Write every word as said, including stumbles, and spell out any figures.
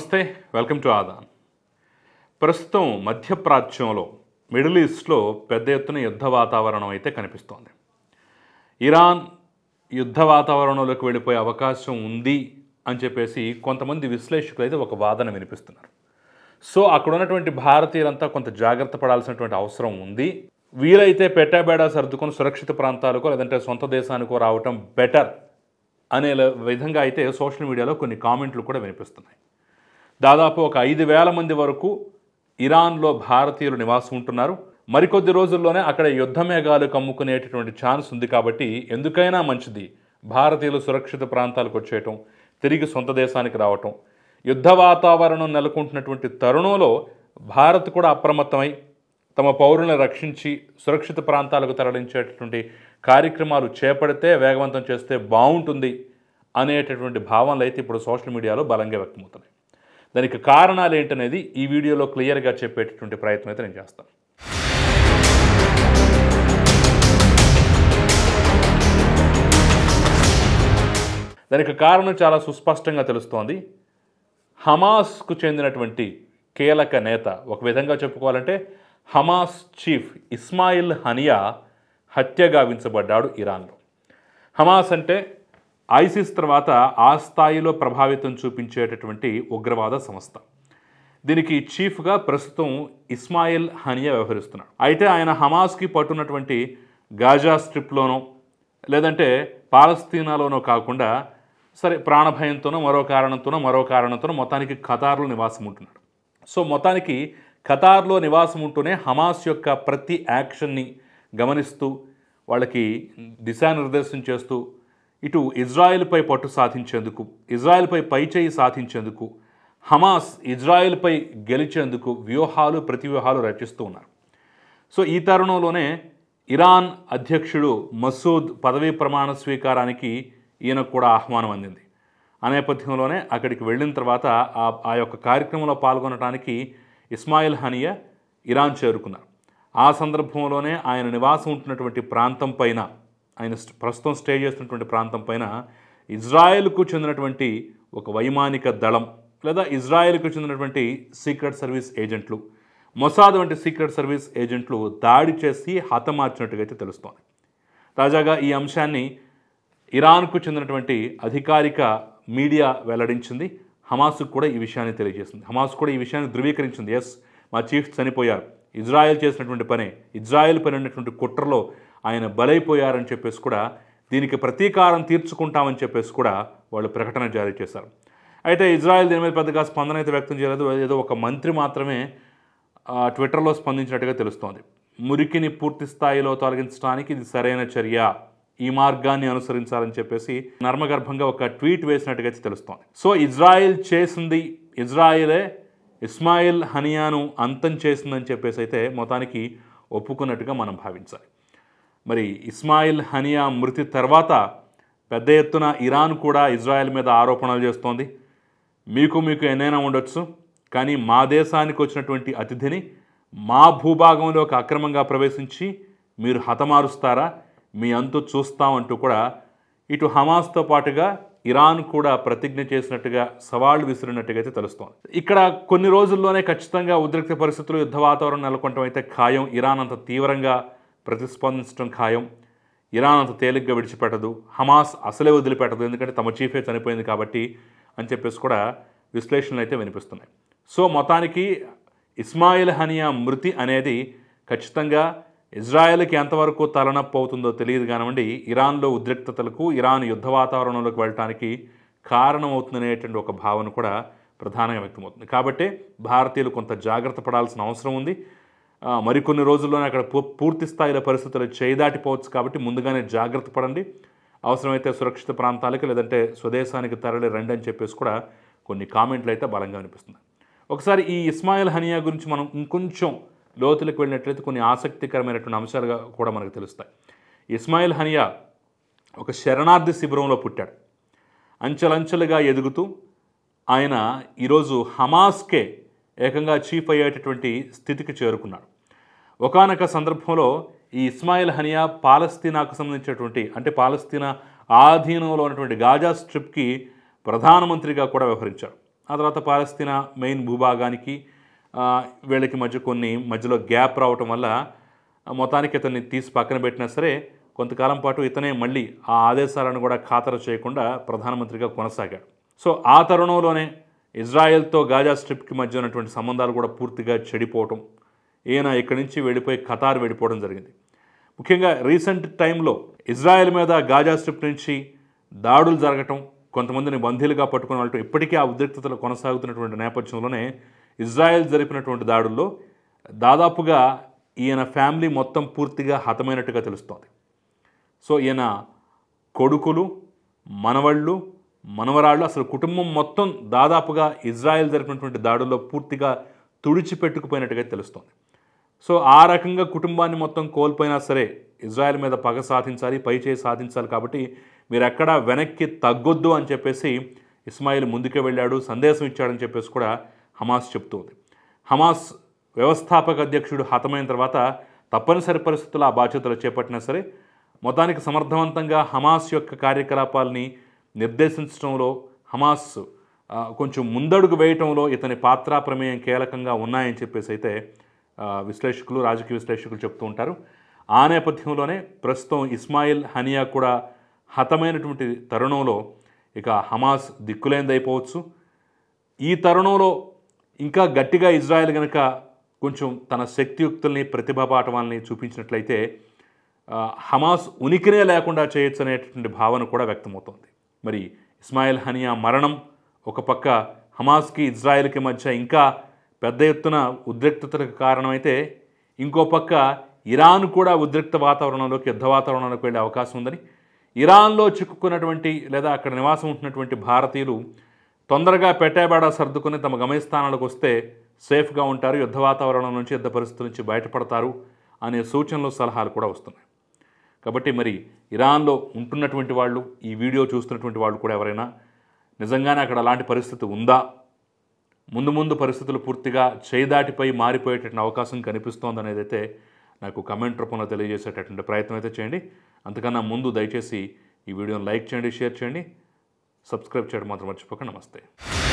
నమస్తే, welcome to Aadan. ప్రస్తుతం మధ్యప్రాచ్యంలో middle ఈస్ట్లో పెద్ద ఎత్తున యుద్ధ వాతావరణం అయితే కనిపిస్తోంది. ఇరాన్ యుద్ధ వాతావరణంలోకి వెళ్ళిపోయే అవకాశం ఉంది అని చెప్పేసి కొంతమంది విశ్లేషకులు అయితే ఒక వాదన వినిపిస్తున్నారు. సో అక్కడ ఉన్నటువంటి భారతీయులంతా కొంత జాగ్రత్త పడాల్సినటువంటి అవసరం ఉంది. వీలైతే పెట్టాబేడా సర్దుకొని సురక్షిత ప్రాంతాలకో లేదంటే సొంత దేశానికో రావటం బెటర్ అనే విధంగా అయితే సోషల్ మీడియాలో కొన్ని కామెంట్లు కూడా వినిపిస్తున్నాయి. దాదాపు ఒక ఐదు వేల మంది వరకు ఇరాన్లో భారతీయులు నివాసం ఉంటున్నారు. మరికొద్ది రోజుల్లోనే అక్కడ యుద్ధ మేఘాలు కమ్ముకునేటటువంటి ఛాన్స్ ఉంది. కాబట్టి ఎందుకైనా మంచిది భారతీయులు సురక్షిత ప్రాంతాలకు వచ్చేయటం, తిరిగి సొంత దేశానికి రావటం. యుద్ధ వాతావరణం నెలకొంటున్నటువంటి తరుణంలో భారత్ కూడా అప్రమత్తమై తమ పౌరులను రక్షించి సురక్షిత ప్రాంతాలకు తరలించేటటువంటి కార్యక్రమాలు చేపడితే, వేగవంతం చేస్తే బాగుంటుంది అనేటటువంటి భావనలు అయితే ఇప్పుడు సోషల్ మీడియాలో బలంగా వ్యక్తమవుతున్నాయి. దానికి కారణాలు ఏంటనేది ఈ వీడియోలో క్లియర్గా చెప్పేటటువంటి ప్రయత్నం అయితే నేను చేస్తాను. దానికి కారణం చాలా సుస్పష్టంగా తెలుస్తోంది. హమాస్కు చెందినటువంటి కీలక నేత, ఒక విధంగా చెప్పుకోవాలంటే హమాస్ చీఫ్ ఇస్మాయిల్ హనియా హత్య గావించబడ్డాడు ఇరాన్లో. హమాస్ అంటే ఐసిస్ తర్వాత ఆ స్థాయిలో ప్రభావితం చూపించేటటువంటి ఉగ్రవాద సంస్థ. దీనికి చీఫ్గా ప్రస్తుతం ఇస్మాయిల్ హనియా వ్యవహరిస్తున్నాడు. అయితే ఆయన హమాస్కి పట్టున్నటువంటి గాజా స్ట్రిప్లోనో లేదంటే పాలస్తీనాలోనో కాకుండా సరే ప్రాణభయంతోనో మరో కారణంతోనో మరో కారణంతోనో మొత్తానికి ఖతార్లో నివాసం ఉంటున్నాడు. సో మొత్తానికి ఖతార్లో నివాసం ఉంటూనే హమాస్ యొక్క ప్రతి యాక్షన్ని గమనిస్తూ వాళ్ళకి దిశానిర్దేశం చేస్తూ ఇటు ఇజ్రాయెల్పై పట్టు సాధించేందుకు, ఇజ్రాయెల్పై పైచేయి సాధించేందుకు, హమాస్ ఇజ్రాయెల్పై గెలిచేందుకు వ్యూహాలు ప్రతివ్యూహాలు రచిస్తూ ఉన్నారు. సో ఈ తరుణంలోనే ఇరాన్ అధ్యక్షుడు మసూద్ పదవీ ప్రమాణ స్వీకారానికి ఈయనకు కూడా ఆహ్వానం అందింది. ఆ నేపథ్యంలోనే అక్కడికి వెళ్ళిన తర్వాత ఆ యొక్క కార్యక్రమంలో పాల్గొనడానికి ఇస్మాయిల్ హనియా ఇరాన్ చేరుకున్నారు. ఆ సందర్భంలోనే ఆయన నివాసం ఉంటున్నటువంటి ప్రాంతం పైన, ఆయన ప్రస్తుతం స్టే చేస్తున్నటువంటి ప్రాంతం పైన ఇజ్రాయెల్కు చెందినటువంటి ఒక వైమానిక దళం లేదా ఇజ్రాయెల్కు చెందినటువంటి సీక్రెట్ సర్వీస్ ఏజెంట్లు, మొసాద్ వంటి సీక్రెట్ సర్వీస్ ఏజెంట్లు దాడి చేసి హతమార్చినట్టుగా అయితే తెలుస్తోంది. తాజాగా ఈ అంశాన్ని ఇరాన్కు చెందినటువంటి అధికారిక మీడియా వెల్లడించింది. హమాస్కు కూడా ఈ విషయాన్ని తెలియజేసింది. హమాస్ కూడా ఈ విషయాన్ని ధృవీకరించింది. ఎస్, మా చీఫ్ చనిపోయారు, ఇజ్రాయెల్ చేసినటువంటి పనే, ఇజ్రాయెల్ పని ఉన్నటువంటి కుట్రలో ఆయన బలైపోయారని చెప్పేసి కూడా దీనికి ప్రతీకారం తీర్చుకుంటామని చెప్పేసి కూడా వాళ్ళు ప్రకటన జారీ చేశారు. అయితే ఇజ్రాయెల్ దీని మీద పెద్దగా స్పందన అయితే వ్యక్తం చేయలేదు. ఏదో ఒక మంత్రి మాత్రమే ట్విట్టర్లో స్పందించినట్టుగా తెలుస్తోంది. మురికిని పూర్తి స్థాయిలో తొలగించడానికి ఇది సరైన చర్య, ఈ మార్గాన్ని అనుసరించాలని చెప్పేసి నర్మగర్భంగా ఒక ట్వీట్ వేసినట్టుగా అయితే తెలుస్తోంది. సో ఇజ్రాయెల్ చేసింది, ఇజ్రాయెలే ఇస్మాయిల్ హనియాను అంతం చేసిందని చెప్పేసి అయితే మొత్తానికి ఒప్పుకున్నట్టుగా మనం భావించాలి. మరి ఇస్మాయిల్ హనియా మృతి తర్వాత పెద్ద ఎత్తున ఇరాన్ కూడా ఇజ్రాయెల్ మీద ఆరోపణలు చేస్తోంది. మీకు మీకు ఎన్నైనా ఉండొచ్చు, కానీ మా దేశానికి వచ్చినటువంటి అతిథిని మా భూభాగంలోకి అక్రమంగా ప్రవేశించి మీరు హతమారుస్తారా, మీ అంతు చూస్తామంటూ కూడా ఇటు హమాస్తో పాటుగా ఇరాన్ కూడా ప్రతిజ్ఞ చేసినట్టుగా సవాళ్లు విసిరినట్టుగా అయితే తెలుస్తోంది. ఇక్కడ కొన్ని రోజుల్లోనే ఖచ్చితంగా ఉద్రిక్త పరిస్థితులు, యుద్ధ వాతావరణం నెలకొనడం అయితే ఖాయం. ఇరాన్ అంత తీవ్రంగా ప్రతిస్పందించడం ఖాయం. ఇరాన్ అంత తేలిగ్గా విడిచిపెట్టదు, హమాస్ అసలే వదిలిపెట్టదు, ఎందుకంటే తమ చీఫే చనిపోయింది కాబట్టి అని చెప్పేసి కూడా విశ్లేషణలు అయితే వినిపిస్తున్నాయి. సో మొత్తానికి ఇస్మాయిల్ హనియా మృతి అనేది ఖచ్చితంగా ఇజ్రాయెల్కి ఎంతవరకు తలనొప్పి అవుతుందో తెలియదు కానివ్వండి, ఇరాన్లో ఉద్రిక్తతలకు, ఇరాన్ యుద్ధ వాతావరణంలోకి వెళ్ళటానికి కారణమవుతుందనేటువంటి ఒక భావన కూడా ప్రధానంగా వ్యక్తమవుతుంది. కాబట్టి భారతీయులు కొంత జాగ్రత్త పడాల్సిన అవసరం ఉంది. మరికొన్ని రోజుల్లోనే అక్కడ పూర్తి స్థాయిలో పరిస్థితులు చేదాటిపోవచ్చు. కాబట్టి ముందుగానే జాగ్రత్త పడండి. అవసరమైతే సురక్షిత ప్రాంతాలకు లేదంటే స్వదేశానికి తరలి రండి అని చెప్పేసి కూడా కొన్ని కామెంట్లు అయితే బలంగా అనిపిస్తుంది. ఒకసారి ఈ ఇస్మాయిల్ హనియా గురించి మనం ఇంకొంచెం లోతులకు వెళ్ళినట్లయితే కొన్ని ఆసక్తికరమైనటువంటి అంశాలుగా కూడా మనకు తెలుస్తాయి. ఇస్మాయిల్ హనియా ఒక శరణార్థి శిబిరంలో పుట్టాడు. అంచెలంచెలుగా ఎదుగుతూ ఆయన ఈరోజు హమాస్కే ఏకంగా చీఫ్ అయ్యేటటువంటి స్థితికి చేరుకున్నాడు. ఒకానొక సందర్భంలో ఈ ఇస్మాయిల్ హనియా పాలస్తీనాకు సంబంధించినటువంటి అంటే పాలస్తీనా ఆధీనంలో ఉన్నటువంటి గాజా స్ట్రిప్కి ప్రధానమంత్రిగా కూడా వ్యవహరించారు. ఆ తర్వాత పాలస్తీనా మెయిన్ భూభాగానికి వీళ్ళకి మధ్య కొన్ని మధ్యలో గ్యాప్ రావటం వల్ల మొత్తానికి ఇతన్ని తీసి పక్కన పెట్టినా సరే కొంతకాలం పాటు ఇతనే మళ్ళీ ఆ ఆదేశాలను కూడా ఖాతరు చేయకుండా ప్రధానమంత్రిగా కొనసాగాడు. సో ఆ తరుణంలోనే ఇజ్రాయెల్తో గాజా స్ట్రిప్కి మధ్య ఉన్నటువంటి సంబంధాలు కూడా పూర్తిగా చెడిపోవటం, ఈయన ఇక్కడి నుంచి వెళ్ళిపోయి ఖతార్ వెళ్ళిపోవడం జరిగింది. ముఖ్యంగా రీసెంట్ టైంలో ఇజ్రాయెల్ మీద గాజా స్ట్రిప్ నుంచి దాడులు జరగటం, కొంతమందిని బందీలుగా పట్టుకుని వెళ్ళటం, ఇప్పటికీ ఆ ఉద్రిక్తతలు కొనసాగుతున్నటువంటి నేపథ్యంలోనే ఇజ్రాయెల్ జరిపినటువంటి దాడుల్లో దాదాపుగా ఈయన ఫ్యామిలీ మొత్తం పూర్తిగా హతమైనట్టుగా తెలుస్తోంది. సో ఈయన కొడుకులు, మనవళ్ళు, మనవరాళ్ళు, అసలు కుటుంబం మొత్తం దాదాపుగా ఇజ్రాయెల్ జరిపినటువంటి దాడుల్లో పూర్తిగా తుడిచిపెట్టుకుపోయినట్టుగా తెలుస్తోంది. సో ఆ రకంగా కుటుంబాన్ని మొత్తం కోల్పోయినా సరే ఇజ్రాయెల్ మీద పగ సాధించాలి, పై చేయి సాధించాలి, కాబట్టి మీరు ఎక్కడా వెనక్కి తగ్గొద్దు అని చెప్పేసి ఇస్మాయిల్ ముందుకే వెళ్ళాడు, సందేశం ఇచ్చాడని చెప్పేసి కూడా హమాస్ చెప్తోంది. హమాస్ వ్యవస్థాపక అధ్యక్షుడు హతమైన తర్వాత తప్పనిసరి పరిస్థితుల్లో ఆ బాధ్యతలు చేపట్టినా సరే మొత్తానికి సమర్థవంతంగా హమాస్ యొక్క కార్యకలాపాలని నిర్దేశించడంలో, హమాస్ కొంచెం ముందడుగు వేయటంలో ఇతని పాత్ర ప్రమేయం కీలకంగా ఉన్నాయని చెప్పేసి అయితే విశ్లేషకులు, రాజకీయ విశ్లేషకులు చెప్తూ ఉంటారు. ఆ నేపథ్యంలోనే ప్రస్తుతం ఇస్మాయిల్ హనియా కూడా హతమైనటువంటి తరుణంలో ఇక హమాస్ దిక్కులేనిదైపోవచ్చు. ఈ తరుణంలో ఇంకా గట్టిగా ఇజ్రాయెల్ కనుక కొంచెం తన శక్తియుక్తుల్ని, ప్రతిభాపాఠవాల్ని చూపించినట్లయితే హమాస్ ఉనికినే లేకుండా చేయొచ్చు అనేటువంటి భావన కూడా వ్యక్తమవుతోంది. మరి ఇస్మాయిల్ హనియా మరణం ఒక పక్క హమాస్కి ఇజ్రాయెల్కి మధ్య ఇంకా పెద్ద ఎత్తున ఉద్రిక్తతలకు కారణమైతే, ఇంకో పక్క ఇరాన్ కూడా ఉద్రిక్త వాతావరణంలోకి, యుద్ధ వాతావరణంలోకి వెళ్ళే అవకాశం ఉందని, ఇరాన్లో చిక్కుకున్నటువంటి లేదా అక్కడ నివాసం ఉంటున్నటువంటి భారతీయులు తొందరగా పెట్టేబాడా సర్దుకుని తమ గమ్యస్థానాలకు వస్తే సేఫ్గా ఉంటారు, యుద్ధ వాతావరణం నుంచి, యుద్ధ పరిస్థితుల నుంచి బయటపడతారు అనే సూచనలు, సలహాలు కూడా వస్తున్నాయి. కాబట్టి మరి ఇరాన్లో ఉంటున్నటువంటి వాళ్ళు, ఈ వీడియో చూస్తున్నటువంటి వాళ్ళు కూడా ఎవరైనా నిజంగానే అక్కడ అలాంటి పరిస్థితి ఉందా, ముందు ముందు పరిస్థితులు పూర్తిగా చేదాటిపై మారిపోయేటటువంటి అవకాశం కనిపిస్తోంది అనేది అయితే నాకు కమెంట్ రూపంలో తెలియజేసేటటువంటి ప్రయత్నం అయితే చేయండి. అంతకన్నా ముందు దయచేసి ఈ వీడియోని లైక్ చేయండి, షేర్ చేయండి, సబ్స్క్రైబ్ చేయడం మాత్రం మర్చిపోకండి. నమస్తే.